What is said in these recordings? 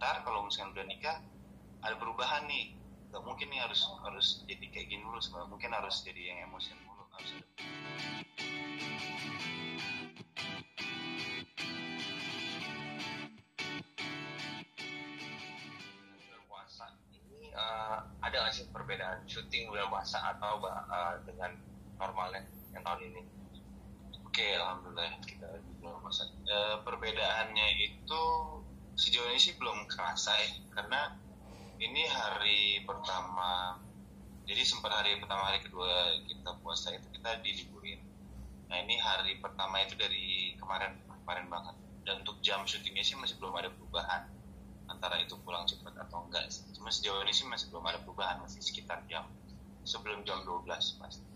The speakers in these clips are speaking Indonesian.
ntar kalau misalnya udah nikah ada perubahan nih, nggak mungkin nih harus jadi kayak gini dulu, nggak mungkin harus jadi yang emosian dulu, harus ada. Bulan puasa ini ada nggak sih perbedaan syuting bulan puasa atau dengan normalnya yang tahun ini? Oke, alhamdulillah kita di bulan puasa. Perbedaannya itu sejauh ini sih belum kerasa ya, karena ini hari pertama, jadi sempat hari pertama hari kedua kita puasa itu kita diliburin. Nah ini hari pertama itu dari kemarin banget. Dan untuk jam syutingnya sih masih belum ada perubahan antara itu pulang cepat atau enggak. Cuma sejauh ini sih masih belum ada perubahan, masih sekitar jam sebelum jam 12 pasti.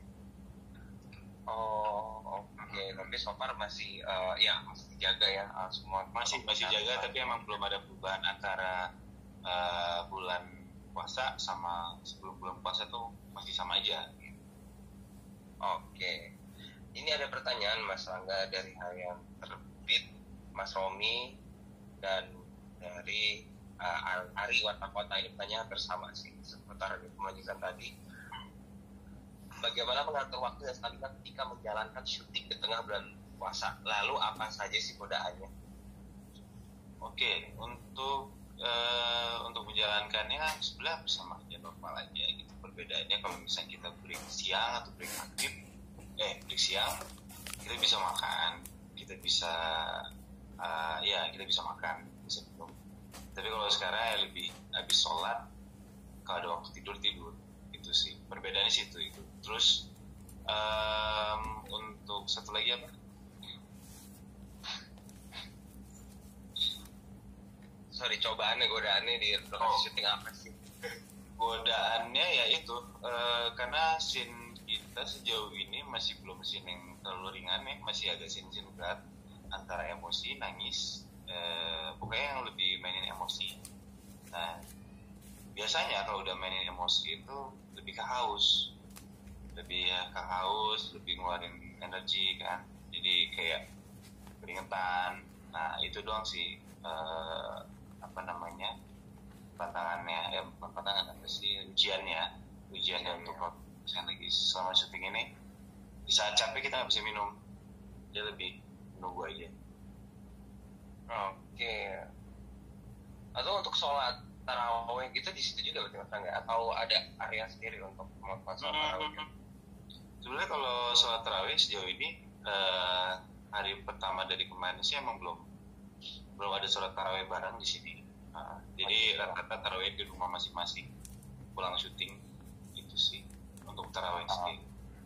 Oh oke. Tapi so far masih ya masih dijaga ya semua Masih jaga, tapi emang belum ada perubahan antara bulan puasa sama sebelum bulan puasa tuh masih sama aja. Oke. Ini ada pertanyaan Mas Rangga dari Harian Terbit Mas Romi dan dari Ari Warta Kota. Ini pertanyaan bersama sih seputar melanjutkan tadi. Bagaimana mengatur waktu dan stamina ketika menjalankan syuting di tengah bulan puasa? Lalu apa saja sih godaannya? Oke, untuk menjalankannya sebenarnya sama aja, normal aja gitu. Perbedaannya kalau misalnya kita break siang atau break maghrib, break siang kita bisa makan, kita bisa kita bisa makan, bisa minum. Tapi kalau sekarang ya lebih habis sholat, kalau ada waktu tidur itu sih perbedaannya sih itu. Terus untuk satu lagi apa? Sorry, godaannya di lokasi syuting apa sih? Godaannya ya itu karena scene kita sejauh ini masih belum scene yang terlalu ringan ya, masih agak scene berat antara emosi, nangis, pokoknya yang lebih mainin emosi. Nah biasanya kalau udah mainin emosi itu lebih ke haus, lebih ngeluarin energi kan, jadi kayak keringetan. Nah itu doang sih tantangannya, bukan tantangan apa sih, ujiannya untuk misalnya lagi selama syuting ini, di saat capek kita nggak bisa minum, dia lebih menunggu aja. Oke. Atau untuk sholat tarawih gitu di situ juga berarti nggak? Atau ada area sendiri untuk melakukan sholat tarawih? Sebenarnya kalau sholat tarawih sejauh ini hari pertama dari kemarin sih emang belum ada sholat tarawih bareng di sini. Jadi rata-rata tarawih di rumah masing-masing pulang syuting itu sih untuk tarawih sendiri.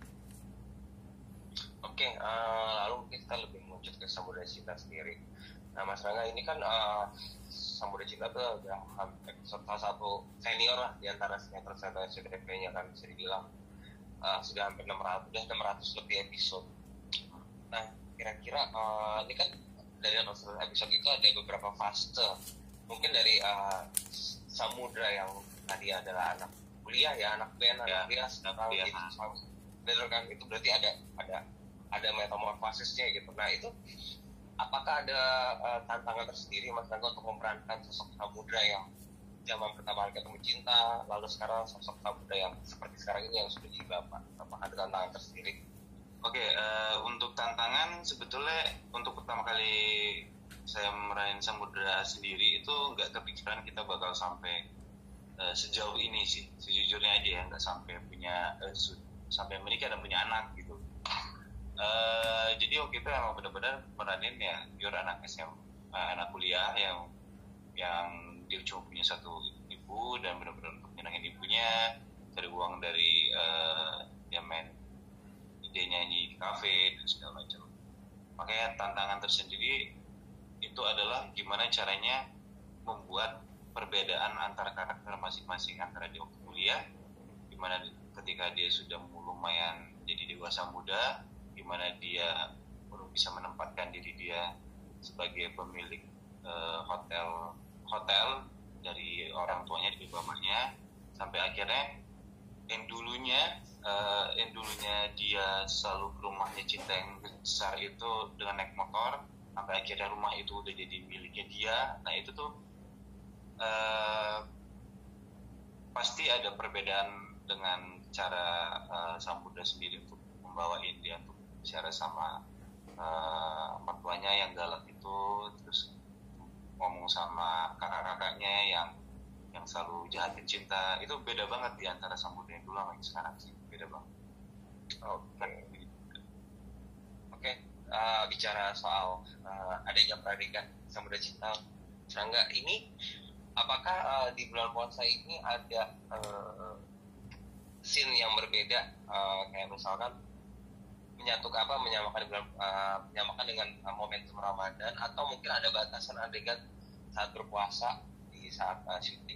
Oke, lalu mungkin kita lebih menuju ke Samudra Cinta sendiri. Nah Mas Rangga ini kan Samudra Cinta itu udah hampir salah satu senior lah di antara sinetron SCTV-nya kan, bisa dibilang sudah hampir 600 lebih episode. Nah kira-kira ini kan dari episode itu ada beberapa fase. Mungkin dari Samudra yang tadi adalah anak kuliah ya, anak band, anak kuliah, betul kan, itu berarti ada metamorfosisnya gitu. Nah itu apakah ada tantangan tersendiri Mas Rangga untuk memerankan sosok Samudra yang zaman pertama ketemu cinta, lalu sekarang sosok Samudra yang seperti sekarang ini yang sudah jadi bapak? Apakah ada tantangan tersendiri? Oke, untuk tantangan sebetulnya untuk pertama kali saya meranin Samudra sendiri itu nggak kepikiran kita bakal sampai sejauh ini sih, sejujurnya aja ya, nggak sampai sampai menikah dan punya anak gitu. Jadi waktu itu emang benar-benar meranin ya pure anak anak kuliah yang dia cuma punya satu ibu dan benar-benar untuk nyenangin ibunya, cari uang dari dia main dia nyanyi di kafe dan segala macam. Makanya tantangan tersendiri itu adalah gimana caranya membuat perbedaan antara karakter masing-masing antara dia waktu kuliah, gimana ketika dia sudah lumayan jadi dewasa muda, gimana dia baru bisa menempatkan diri dia sebagai pemilik hotel dari orang tuanya, dari bapaknya, sampai akhirnya yang dulunya dia selalu ke rumahnya cinta yang besar itu dengan naik motor, sampai akhirnya rumah itu udah jadi miliknya dia. Nah itu tuh eh, pasti ada perbedaan dengan cara Samudra sendiri untuk membawain dia untuk bicara sama mertuanya yang galak itu, terus ngomong sama kakak-kakaknya yang selalu jahatin cinta. Itu beda banget di antara Samudra yang dulu sama yang sekarang sih, beda banget. Oke. Bicara soal adanya peradegan Samudra Cinta, Serangga ini, apakah di bulan puasa ini ada scene yang berbeda, kayak misalkan menyamakan dengan momentum Ramadan, atau mungkin ada batasan adegan saat berpuasa di saat syuting?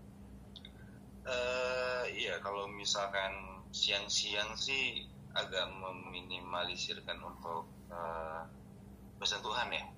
Iya, kalau misalkan siang-siang sih agak meminimalisirkan untuk bersentuhan ya,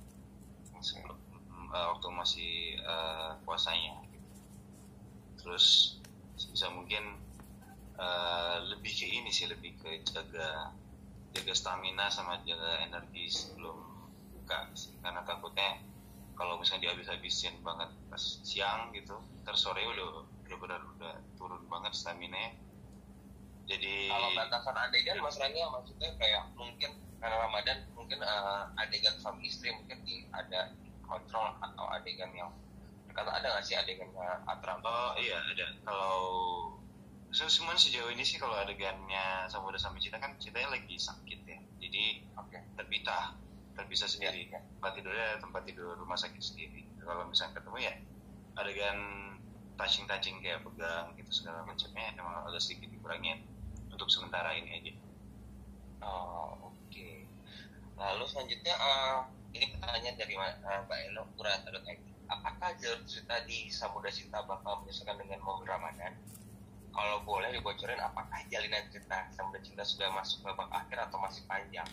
waktu masih puasanya. Terus bisa mungkin lebih ke ini sih, lebih ke jaga stamina sama jaga energi sebelum buka sih. Karena takutnya kalau misalnya dihabis-habisin banget pas siang gitu, ntar sore udah turun banget stamina. Jadi kalau batasan adegan Mas Rangga maksudnya kayak mungkin karena Ramadan mungkin adegan suami istri mungkin ada kontrol, atau adegan yang kata ada nggak sih adegannya Atram? Oh iya ada. Kalau semua sejauh ini sih kalau adegannya Samudra sama Cinta kan ceritanya lagi sakit ya, jadi terpisah sendiri. Tempat tidur rumah sakit sendiri. Kalau misalnya ketemu ya adegan touching kayak pegang gitu segala macamnya emang agak sedikit dikurangin untuk sementara ini aja. Oke. Lalu selanjutnya ini pertanyaan dari Mbak Elo Kurata.id. Apakah jalur cerita di Samudra Cinta bakal menyesuaikan dengan momen Ramadan? Kalau boleh dibocorin, apakah jalinan cerita Samudra Cinta sudah masuk ke babak akhir atau masih panjang?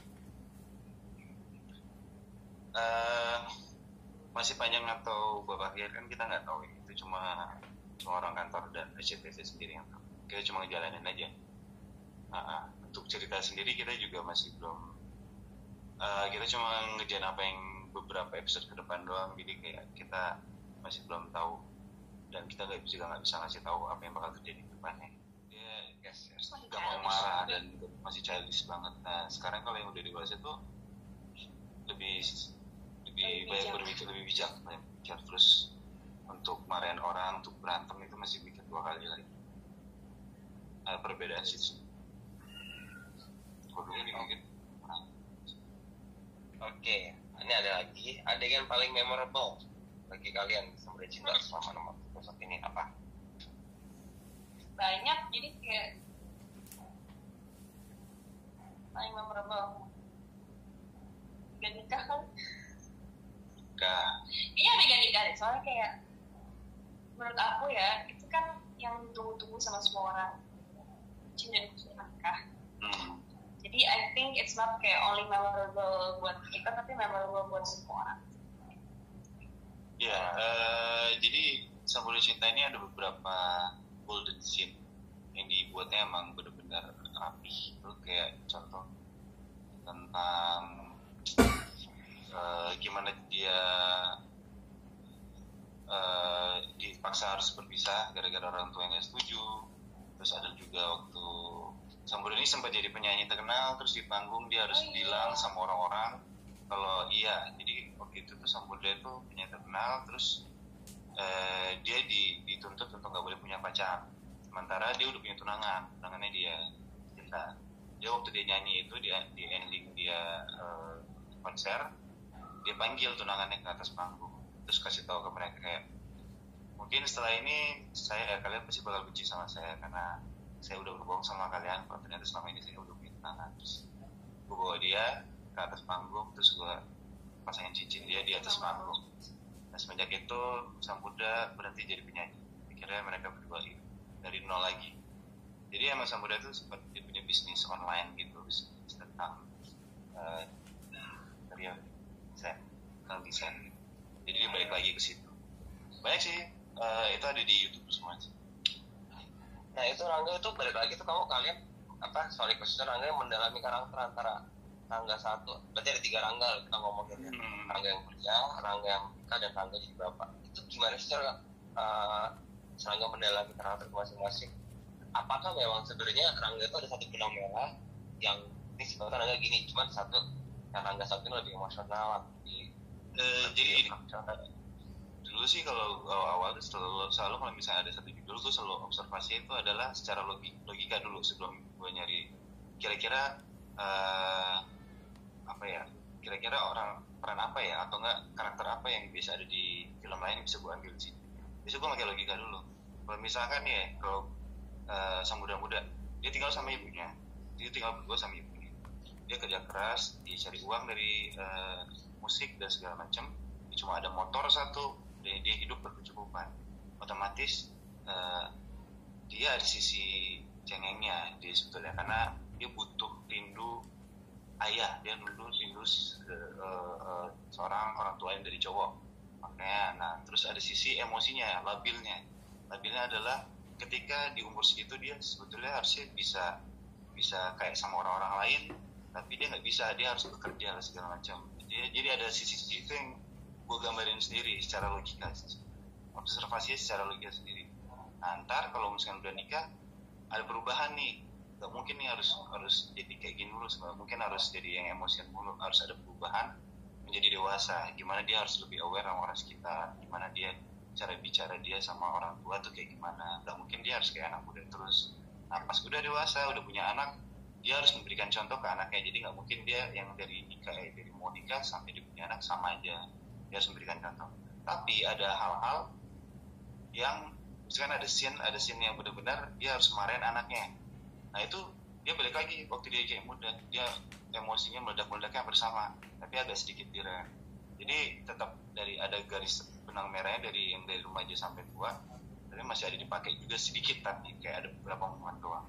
Masih panjang atau babak akhir kan kita nggak tahu. Itu cuma orang kantor dan SCTV sendiri yang tahu. Kita cuma ngejalanin aja. Untuk cerita sendiri kita juga masih belum. Kita cuma ngejalan apa yang beberapa episode ke depan doang. Jadi kayak kita masih belum tahu, dan kita juga nggak bisa ngasih tahu apa yang bakal terjadi ke depannya. Dia nggak mau marah dan masih childish banget. Nah sekarang kalau yang udah dewasa tuh lebih banyak berpikir, lebih bijak. Terus untuk marahin orang, untuk berantem itu masih mikir 2 kali lagi. Perbedaan sih. Kalau ini mungkin. Oke, ini ada lagi adegan paling memorable bagi kalian Samudra Cinta selama 6 episode ini apa? Banyak, jadi kayak paling memorable gak nikah kan? Iya ada nikah deh, soalnya kayak menurut aku ya itu kan yang ditunggu-tunggu sama semua orang, cinta dan khusus nikah. Jadi I think it's not kayak only memorable buat kita, tapi memorable buat semua orang. Ya, jadi Samudra Cinta ini ada beberapa golden scene yang dibuatnya emang benar-benar rapi. Itu kayak contoh tentang gimana dia dipaksa harus berpisah gara-gara orang tua yang nggak setuju. Terus ada juga waktu Samudra ini sempat jadi penyanyi terkenal, terus di panggung dia harus bilang sama orang-orang kalau iya. Jadi waktu itu tuh Samudra itu penyanyi terkenal, terus dia dituntut untuk nggak boleh punya pacar. Sementara dia udah punya tunangannya dia Cinta. Dia waktu dia nyanyi itu di ending dia konser, dia panggil tunangannya ke atas panggung, terus kasih tahu ke mereka kayak mungkin setelah ini kalian pasti bakal benci sama saya karena saya udah berbohong sama kalian kalau ternyata selama ini saya udah punya tunangan. Terus gue bawa dia ke atas panggung, terus gue pasangin cincin dia di atas panggung. Nah semenjak itu Samudra berhenti jadi penyanyi. Akhirnya mereka berdua dari nol lagi. Jadi emang Samudra itu sempat dia punya bisnis online gitu, bisnis tentang desain. Jadi dia balik lagi ke situ. Banyak sih, itu ada di YouTube semua sih. Nah itu Rangga itu balik lagi tuh kalian khususnya Rangga yang mendalami karakter antara Rangga satu, berarti ada 3 Rangga kita ngomongin ya. Rangga yang kerja, Rangga yang nikah, dan Rangga jadi bapak. Itu gimana sih cara Serangga mendalami karakter masing-masing. Apakah memang sebenarnya Rangga itu ada satu benang merah yang ini sebenarnya Rangga gini, cuman satu yang Rangga satu ini lebih emosional, jadi dulu sih kalau awal tuh selalu kalau misalnya ada satu judul gue selalu observasi itu adalah secara logika dulu sebelum gue nyari kira-kira apa ya, kira-kira orang peran apa ya atau enggak karakter apa yang bisa ada di film lain yang bisa gue ambil sih. Biasanya gue pakai logika dulu. Kalau misalkan ya kalau sang muda dia tinggal sama ibunya, dia tinggal berdua sama ibunya, dia kerja keras, dia cari uang dari musik dan segala macam, dia cuma ada motor satu, dia hidup berkecukupan, otomatis dia ada sisi cengengnya dia sebetulnya, karena dia butuh rindu ayah, dia rindu seorang orang tua yang dari cowok, makanya. Nah terus ada sisi emosinya, labilnya adalah ketika di umur segitu dia sebetulnya harusnya bisa kayak sama orang-orang lain, tapi dia nggak bisa, dia harus bekerja segala macam. Jadi ada sisi-sisi itu yang gue gambarin sendiri secara logika, observasinya secara logika sendiri. Nah ntar kalau misalnya udah nikah ada perubahan nih, nggak mungkin nih harus jadi kayak gini dulu, mungkin harus jadi yang emosian dulu, harus ada perubahan menjadi dewasa, gimana dia harus lebih aware sama orang sekitar, gimana dia cara bicara dia sama orang tua tuh kayak gimana. Nggak mungkin dia harus kayak anak muda terus. Nah pas udah dewasa, udah punya anak, dia harus memberikan contoh ke anaknya. Jadi nggak mungkin dia yang dari mau nikah sampai dia punya anak sama aja, dia harus memberikan contoh. Tapi ada hal-hal yang misalkan ada scene yang benar-benar dia harus marahin anaknya. Nah itu dia balik lagi waktu dia kayak muda, dia emosinya meledak-meledaknya bersama, tapi agak sedikit direm. Jadi tetap dari ada garis benang merahnya dari remaja sampai tua, tapi masih ada dipakai juga sedikit, tapi kayak ada beberapa momen doang.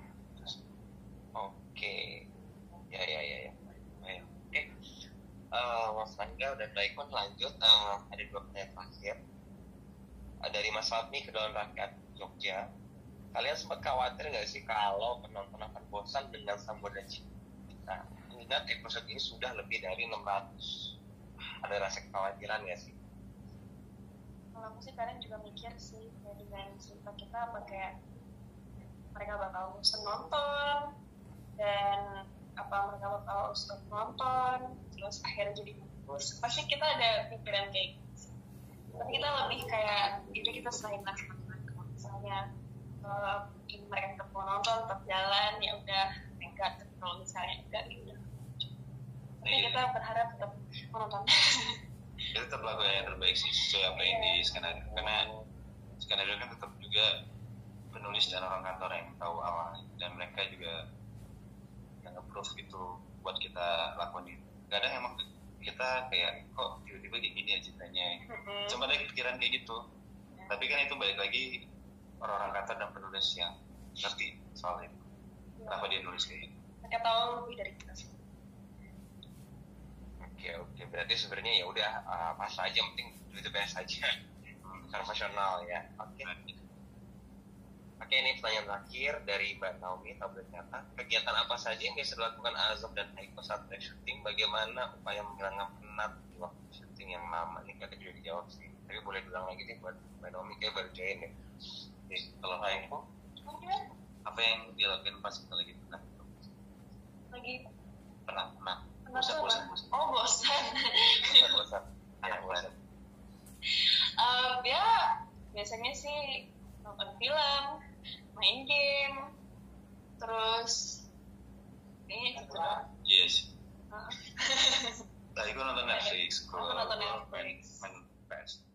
Oke. Ya. Oke. Mas Rangga dan Daikon lanjut. Ada 2 pertanyaan terakhir. Dari Mas Fadmi ke Daun Rakyat Jogja. Kalian sempat khawatir nggak sih kalau penonton akan bosan dengan Samudra Cinta? Ingat episode ini sudah lebih dari 600. Ada rasa kekhawatiran nggak sih? Kalau aku sih kadang juga mikir sih ya, dengan cerita kita apa kayak mereka bakal bosan nonton dan apa mereka bakal stop nonton terus akhirnya jadi bagus. Pasti kita ada pikiran kayak gitu. Tapi kita lebih kayak itu kita selain teman-teman, kalau misalnya mereka tetap mau nonton tetap jalan ya udah enggak, kalau misalnya enggak ya udah. Tapi kita berharap tetap menonton. Kita tetap lakukan yang terbaik sih sesuai apa yang di skenario, karena skenario kan tetap juga penulis dan orang kantor yang tahu awalnya, dan mereka juga yang approve gitu buat kita lakuin. Kadang emang kita kayak kok tiba-tiba kayak gini ya ceritanya, cuma ada pikiran kayak gitu. Tapi kan itu balik lagi orang-orang kantor dan penulis yang ngerti soal itu, kenapa dia nulis kayak gitu. Mereka tahu lebih dari kita sih. Oke, berarti sebenarnya ya udah pas aja, penting do the best aja, profesional ya. Oke, ini pertanyaan terakhir dari Mbak Naomi. Tablet nyata, kegiatan apa saja yang bisa dilakukan Azam dan Haiko saat syuting? Bagaimana upaya menghilangkan penat di waktu syuting yang lama? Ini kayaknya juga dijawab sih, tapi boleh diulang lagi nih buat Mbak Naomi, kayak baru join ya. Oke, kalau Haiko, apa yang dilakukan pas kita lagi penat? Penat. Bosan. Oh bosan. Bosan. Ya biasanya sih nonton film, main game, terus ini gitu. Yes. Tadi gue nonton Netflix. Nonton Netflix. Main PS.